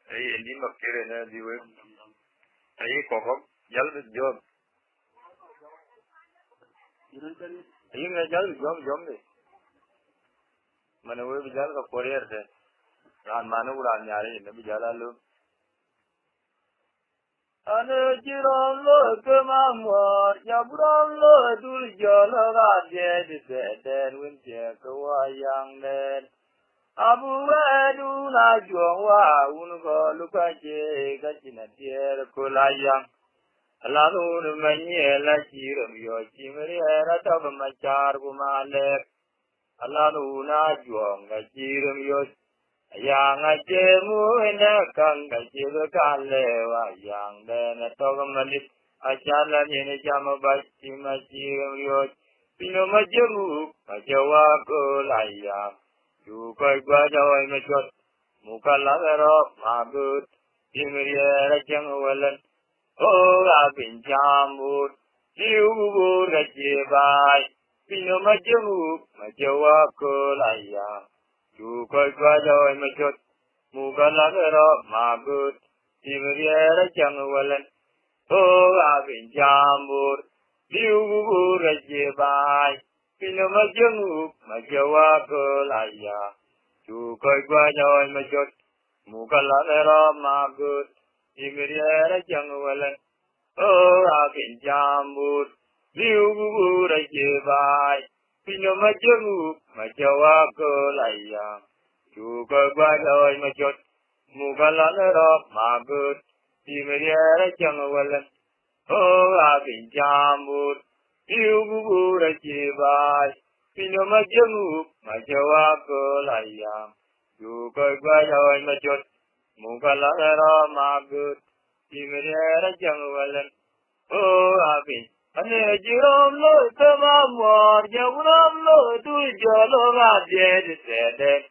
Ay hindi makire na diwe. Ay kokok jal jom. Ay nga jal jom de. Mane we bijal ka koreer de. Ran manu uran nyare ne bijala lu. Ane jiran lo kemamor jabran lo dul jala ga de den win je kawayang den. Abu Wadu na juwa unko lukaje gachina tier kulayang. Alanu manye la chiram yo chimri rata machar gumale. Alanu na juwa gachiram yo yang ajemu na kang gachiru kalewa yang dena togamanit achala nyene jama bachi machiram yo pino majemu majawa kulayang. You quite glad I met what Mukalavero, Magut, Timirier, Janguelan. Oh, I've been jammed. You would let you by. Pino Majamu, Majawa Kolaya. You quite glad I met what Mukalavero, Magut, Timirier, Janguelan. Oh, I've been jammed. You would let you by. Pino majamu majawa kolaya, cukai guajai majot, mukaladera magut, imiriera jangwalan, oh akin jambut, liu bubur ajebai, pino majamu majawa kolaya, cukai guajai majot, mukaladera magut, imiriera jangwalan, oh akin jambut. You would achieve by Pino Majamu, Majawa Kolaya. You could buy your majot, Mukalara Magut, Timera Jangalan. Oh, happy. And a Jerome Lord, come on, more, Jaguram Lord, to Jologa, dead.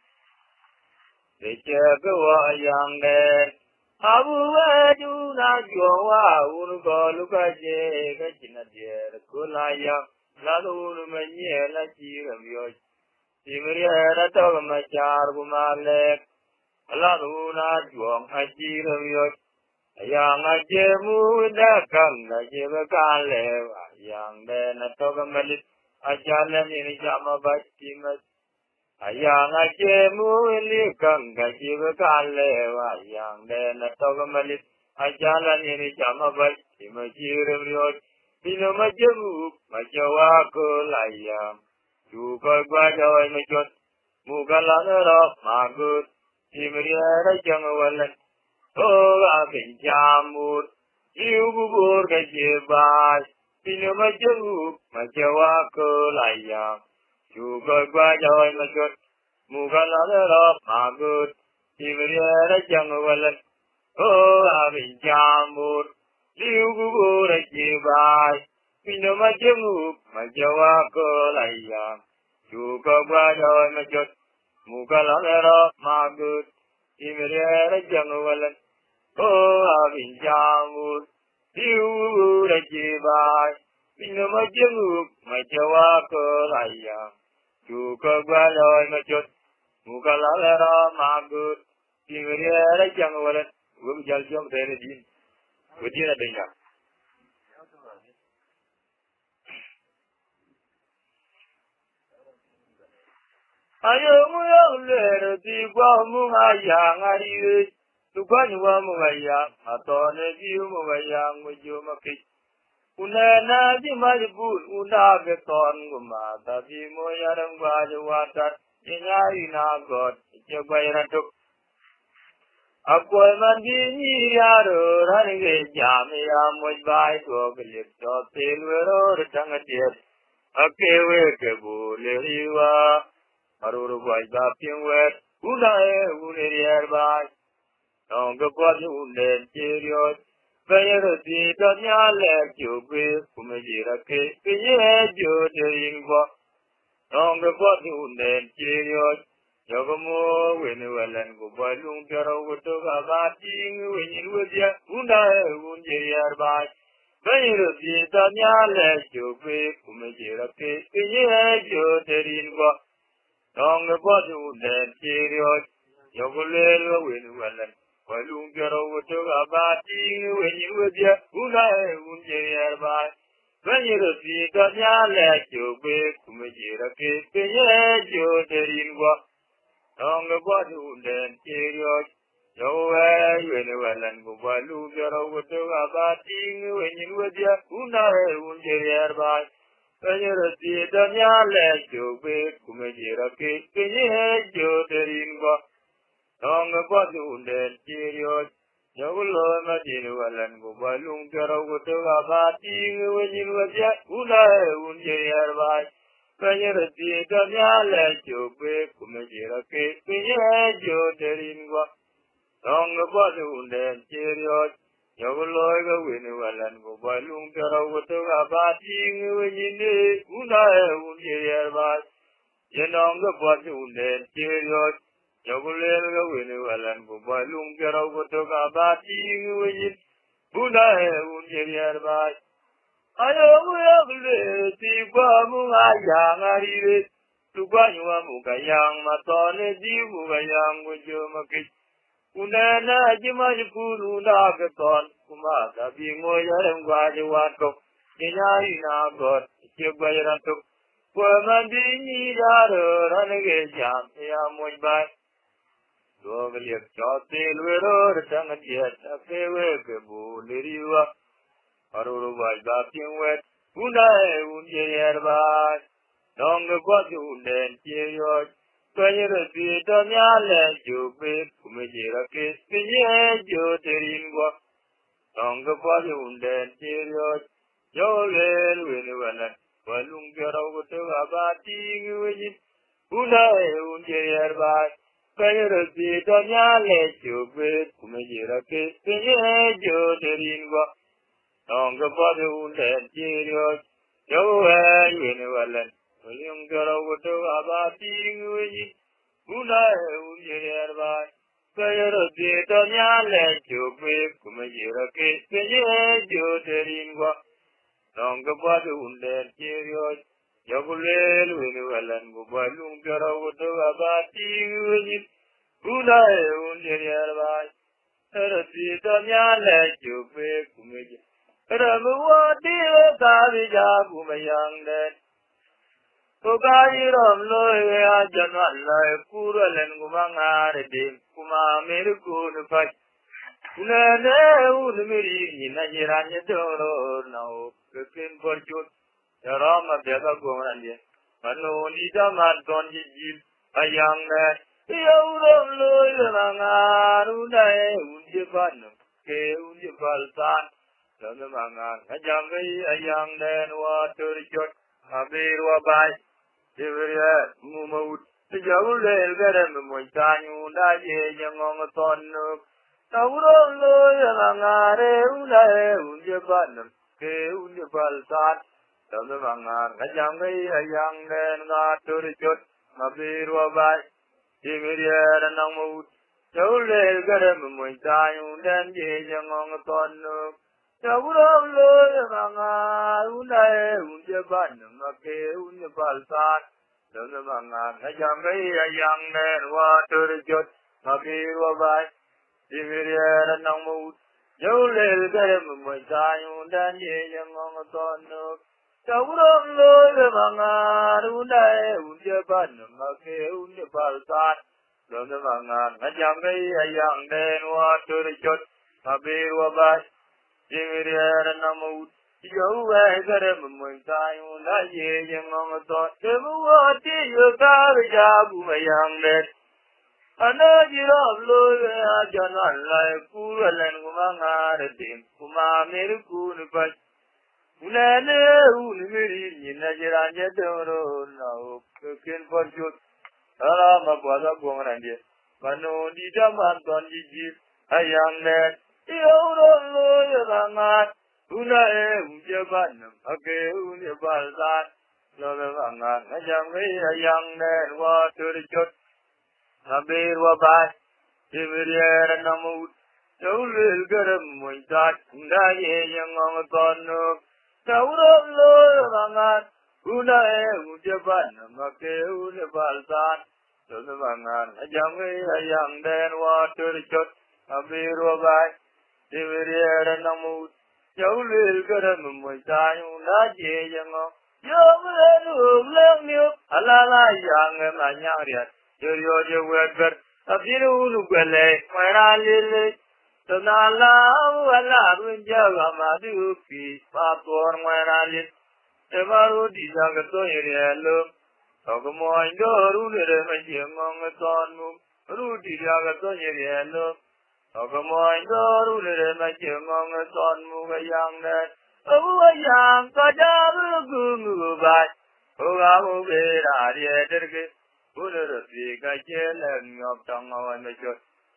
The Chakawa young man. Abu Wadu na jowa unuko lukaje kachina dier kulaya lalu menye la chiram yo timriya na to machar gumalek lalu na juang achiram yo yang ajemu da kam na jeba kale yang de na to malit ajala ni jama batimas ayang ajemu li kang gajiba kalewa yang de na togamalit ajalan ini jamabat imajirim riot pino majemu majawa kolayam juga guajawai majot mugalanero magut imriara jangwalan oh abin jamur iububur gajiba pino majemu majawa kolayam juga guajawai majot mugaladera magut timriera jangwalan oh abin jamur liu gubur ajibai pino majemu majawa kolaya juga guajawai majot mugaladera magut timriera jangwalan oh abin jamur liu gubur ajibai pino majemu majawa kolaya juga guajawai majot mukalalera magut timriera jangwalan gum jaljom dene din budina denga ayo muyang lere di gwa mungayang ari tukan wa mungayang atone di mungayang mujumakit Unana di majbul una beton guma tapi moyarang baju watat ingari na god coba tuk aku mandi ni yaro range jami amuj bai go gelip to tilwero tangatir akewe ke bole riwa aruru bai ba pingwet unerier bai nong gopar unden chiriot Bayero di dunia lekjubi kumejira ke piye jode ingwa nongge bot unden chiriot yogomo wenwelen go balung pero goto gabating wenin wedia unjeriar bai Bayero di dunia lekjubi kumejira ke piye jode ingwa nongge bot unden chiriot yogolelo wenwelen Walung Garo to Abati, when you were there, Una, Unjay, when you see Tanya let you be, Kumajira Kenya, Joe Deringwa, Long about who then, Cheerios, Joe, when you were and Walung Garo to Abati, when you were there, Una, Unjay, when you see Tanya let you be, Kumajira Kenya, Joe Deringwa. Long about the dead period, Yolo Madino and Gobalung Garagoto Abati, when you were yet Una, Unjay, when you see Dania let you break, Kumajira case, Pinjo Deringwa. Long about the dead period, Yolo Winnie and Gobalung Garagoto Abati, when you need Una, Unjay, Yenong about the dead period. Yagulega Winnie Gobalung Garagoto Abati, Win, Buna, Unjay. I always see Bamunga Yang Ari to Banyuamuka Yang Matone, Dimuga Yang with Jomaki. Unana Jimajipuru Nagaton, Kumata, being Moya and Guajawato, Inaina got Chibayato. Wamandini Yaro, Renegade Jam, Yamoy. Lovely of Chotil, where the tongue yet a favorite boo, Lydia, Aruba, Bapping wet, Unai, Unjay, Long about you, then, Cheerios, when you repeat on your land, you bid, Kumajira kiss, Pinjo Teringwa, Long about you, then, Cheerios, Joel, Winnie, Walung Garagoto Abati, Win, Unai, Unjay. Payerasi Tanya let you break, Kumajira kiss, Pinjo Deringwa. Long about the wounded Cheerios, Joel, Winnie, William Garagoto Abati, Win, Unai, Unjay. Payerasi Tanya let you break, Kumajira kiss, Pinjo Deringwa. Long about the wounded Cheerios. Yagulel Winnie Gobalung Garagoto Abati, Win, Una, Unjay, Tanya let you break, Kumaj. Ramu, dear Davija, Kumayang, then. Togairam Loya, Janala, Kural and Gumanga, Kuma, Miracle, Fight. Una, Unmiri, Najiranya Doro, now, cooking for you. Rama Bega Gorandi, Manonita Marton Jib, a young man, Yoram Loyanga, Unjapan, Unjapalsan, Lamanga, a young man, water shot, a beer by Siberia, Mumut, the Javul, Garam, Montanu, Naye, young on a ton of Tauron Loyanga, Unjapan, Unjapalsan. Tamanga, a young man got to the church, Mabirwa by Siberia and Namut. So let them when time then young on a ton of Tawuram Loyanga, Unjapan, Make, Unjapalsan. Tamanga, a young man got to the church, Mabirwa by Siberia and Namut. So let them when time then young on a ton of Tauram Loyanga, Unjapan, Make, Unjapalsan. Lamanga, a young man, water the church, Mabirwa by Siberia and Namut. You got him when time, young on a thought, what you got a job, my young man. Another Loya, Janan, like Kural and Gumanga, Kuma, Miracle, Unane, Unmiri, Najiranja Doro, now, cooking for you. Alama Baza Gomrandi, Mano, Dita Manton, a young man, Yoro Loyanga, Una, Unjapan, okay, Unjapan, Lavanga, a young man, water the church, Nabirwa by Siberia and Namut. So little Garam, when that, young on a ton. Tauram Loyanga, Una, Unjapan, Make, Unjapan, Lavanga, a young man, water the church, abiro bai devere namu Yaulil garam muitayu na jeyango Yomelu lengniu alala yang manyariat Yoyo jewer abiru nugale maralile Tanala wala runjaga madupi pator maralil Emaru disagato yerielo Ogomo indoru nere majemong tonmu Rudi disagato yerielo Ogomo indoru nere majemong tonmu gayang net Yang kajabu gungu bai Ogamu bera riederge Unurafi kajelang ngop tangawan mejot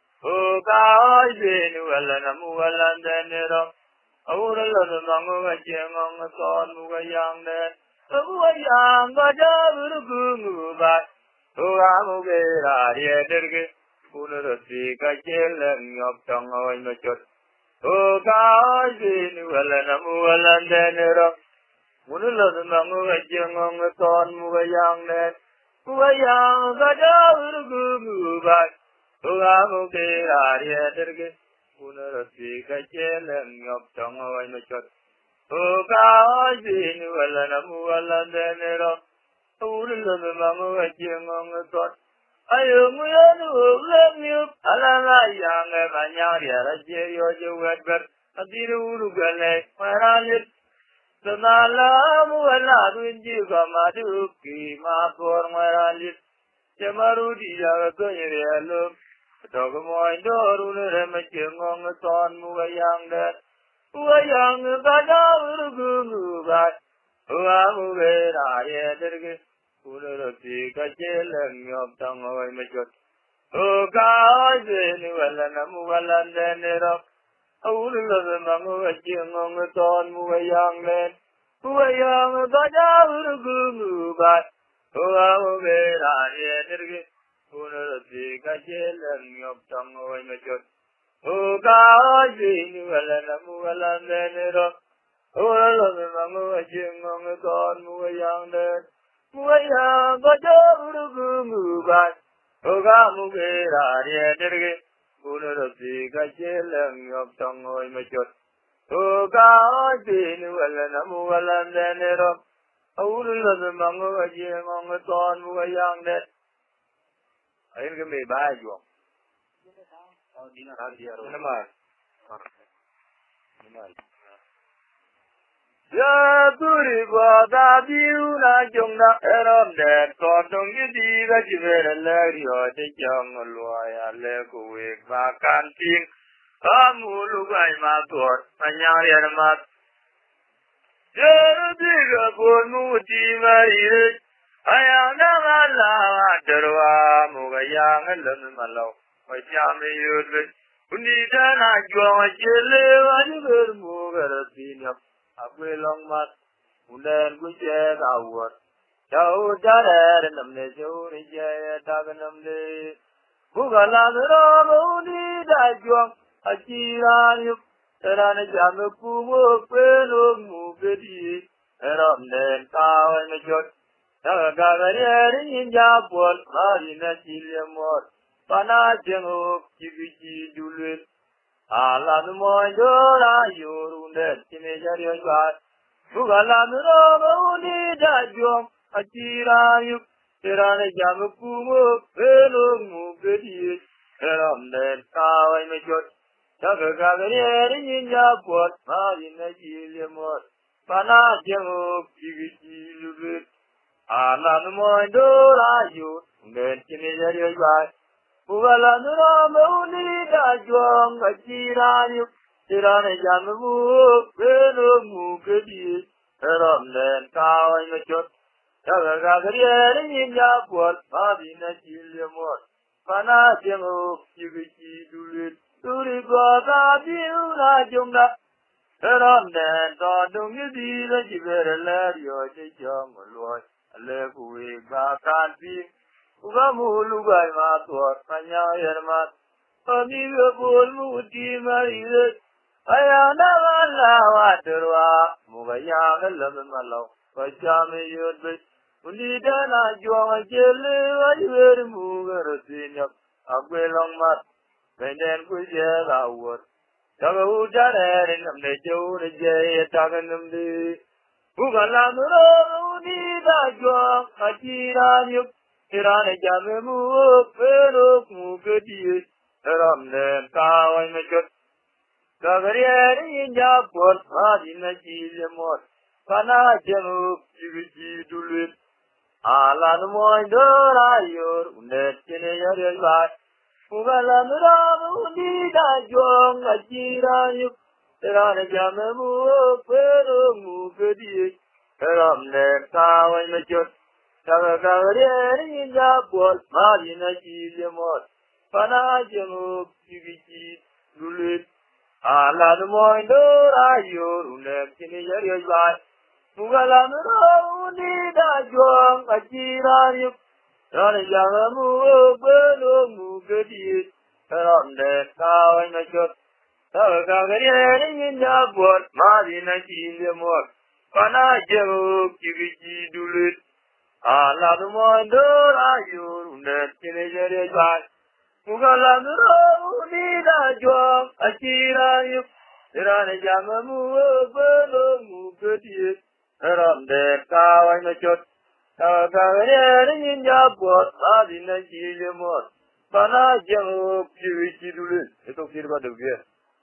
Ogai benu alanamu alandanero Auralana mangu gajemong tonmu gayang net Yang kajabu gungu bai Ogamu bera riederge Unurafi kajelang ngop tangawan mejot Ogai benu alanamu alandanero Unulana mangu gajemong tonmu gayang net Wayang kajaur gugu bai Ogamu bera riederge Unurafi kajelang ngop tangawan mejot Ogai benu alanamu alandanero Unulana mangu gajemong tonmu Ayumu yanu ulamyu alala yang manyari arajeyo jewedber adiru urugale maralit Tanalamu ala dunji gamaduki mapor maralit Jemaru dijaga konyerielo Togomo indoru neremechengong tonmu gayang dat Wayang kadawur gugu bat Uamu bera yederge Unurafi kajelang ngop tangawan mejot Ogai benu alanamu alandanero Aurulana mangu gajemong tonmu gayang net Wayang kajaur gugu bat Ogamu bera riederge Unurafi kajelang ngop tangawan mejot Ogai benu alanamu alandanero Aurulana mangu gajemong tonmu gayang net Wayang kajaur gugu bat Ogamu bera riederge Unurafi kajelang ngop tangawan mejot Ogai benu alanamu alandanero Aurulana mangu gajemong tonmu gayang net Akhir kami baju Nama Ya turi bada diuna jongna eram den kodong gidi gajibere lerio de jong loya le kuwek makan ting kamu lugai matot manyari armat Jeru diga bonu di maire ayang ngala derwa mugayang lem malau Wajame yudle undi dana jong jele wani bermugaratinyap Akwelong mat, ulen guje gawat, jauh jalan namne jauh rijaya daganamne. Bukalan ramuni dajuang, aciran yuk, terane jamu kubu pelung mukedi, ramnen kawan mejot. Nagagari ninjapol, marina silemot, panah jenguk cibiji dulun. Alam moyora yorunde timejari ojat bugalam romuni dajong acirayuk terane jamukumu pelungmu gedi ramden kawai mejot jagagagari ninjapot marina jilemot panah jenguk cibiji lubit alam moyora yorunde timejari ojat Bukalan ramuni dajuang aciranyuk tirane jamu pelungmu gedi ramden kawan mejot jagagagari ninjapot marina jilemot panah jenguk cibiji dulit turi gota diuna jongna ramden todong gedi gajibere lerio jejong loy alekuwe bakan ping Ugamu lugai matot manyayar mat Amiga bolmu di maire ayang nagala waterwa mugayang lam malau Wajame yudbe undi dana juang jele wajwer mugarasinyap Akwelong mat bên đen cuối giờ là uất ta có u cha đẻ nằm để châu để dây ta cần nằm đi u cả làm nữa đi ta cho ta chỉ ra nhục ra để cha mẹ mua phê lúc mua cái gì làm nên ta anh mới chốt ta cái gì nhà bột mà đi nói chi là một pana chenu chiviji dulit ala no moi do ra yor unde chene yare ba ugala nura undi da jong ajira yu tera ne jame mu pero mu gedi ram ne ta wai me chot ta ga re ni ja bol ma ni na chi le mo pana chenu chiviji dulit ala no moi do ra yor unde chene yare ba Mugala nura undi da jong ajira yu Rani janga mu belo mu gedi Rande kawai na chot Taga gari ni nya bot Mari na chile mot Pana jemu kiviji dulit Ala dumo ndora yu Runde chile jere jai Mugala nura undi da jong ajira yu Rani janga mu belo mu gedi Rande kawai na chot Taga gari ni nya bot Mari na chile mot Pana jemu kiviji dulit Itu firma dugia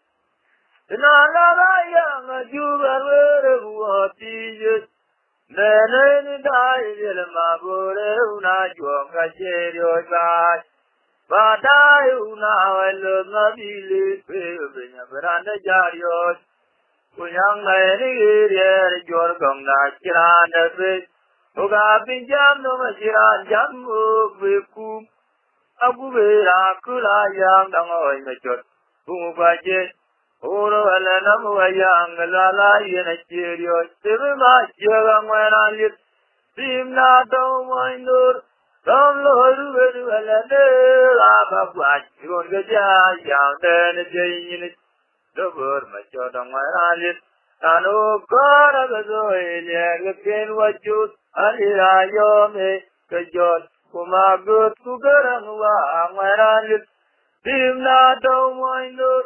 Nalaya juga berbuat Nene dai jelma bore una juanga jerio gai Badai una welo nabili Pebenya beranda jarios Kunyang nene giri jor gongda kiranda pe Uga pinjam no masiran jamu bekum Aku berakula yang dangoy mechot Bungu bajet Oro ala namu ayang lala yena cherio Sirma jaga ngwana lit Simna do moindur Dom loru veru ala ne Laba buat Yon gaja yang dene jayin Dobur macho do ngwana lit Tanu kora gazo ilya Gakin wajud Alira yome Kajot Kumagut kugarang wa ngwana lit Simna do moindur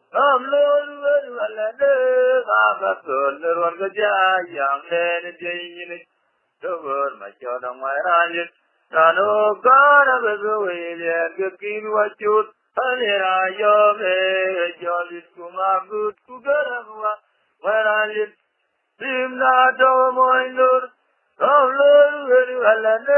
Amlol walade babatul ron gaja yang den jayin dobur macho dang maranjit tanu gara bezuile gakin wachut alira yome jolis kumagut kugarwa maranjit simna do moindur amlol walade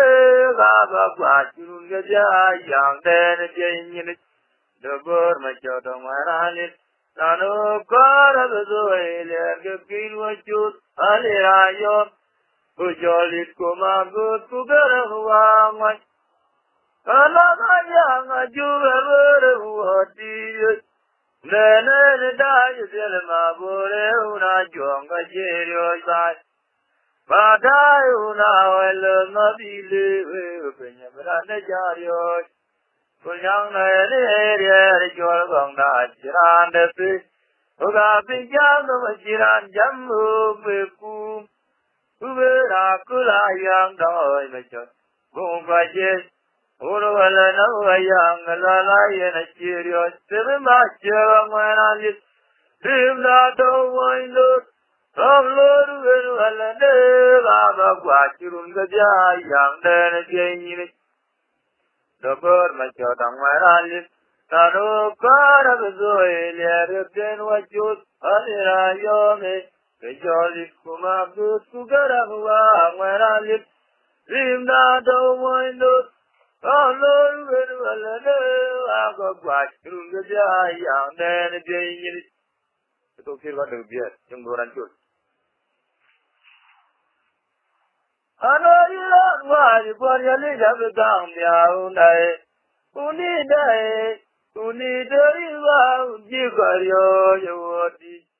babatul gaja yang den jayin dobur macho dang maranjit Nano kara bezoile gakin wajud alirayo Ujolit kumagut kugarahwa may Kalakayang ajuga berhuati Nene dayo selma bore una jonga jerio say Badai una welo nabili Penya beranda jario Kunyang nere jor gongda jiran depi Uga pinjam no jiran jamu beku Ubera kula yang doi mechot Gung baje Uru wala na wayang lala yena chirio Sirma chira mwenalit Simna do waindur Ramlur wenu wala ne Baba gwachirun gaja yang dene jenyinik Dobur macho dang maralit Tanu kara bezoile Rupden wajud Alira yome Kejolit kumagut Kugarahwa maralit Rimda do moindut Alur wenu alane Aga gwachirun gaja yang dene jenyinik Itu firman dari biar Yang berancur Anoilan wari boryali jabdang miau nai Uni dai Uni dari wa uji karyo yawati